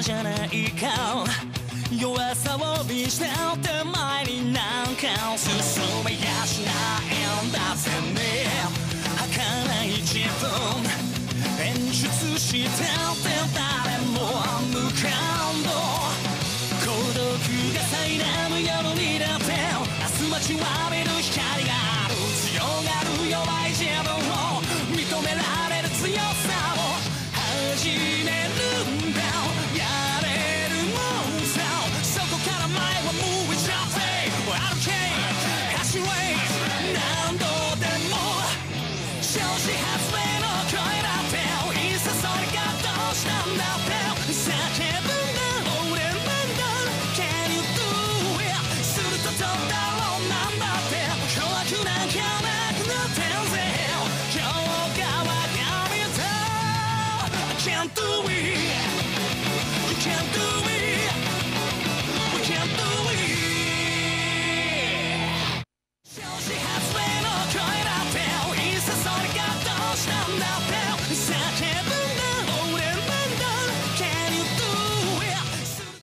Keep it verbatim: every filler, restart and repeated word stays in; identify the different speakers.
Speaker 1: じゃないか弱さを見捨てて前になんか進めやしないんだぜね儚い自分演出してて誰も無感動孤独が苛む夜にだって明日待ちわびる光がある強がる弱い自分を認められる強さを始めるんだやれるもんさそこから前は向いちゃって歩け走れ何度でも調子外れの声だっていっそそれがどうしたんだって叫ぶんだ俺なんだ Can you do it するとどうだろうなんだって怖くなんかなくなってんぜ今日が我が見た I can't do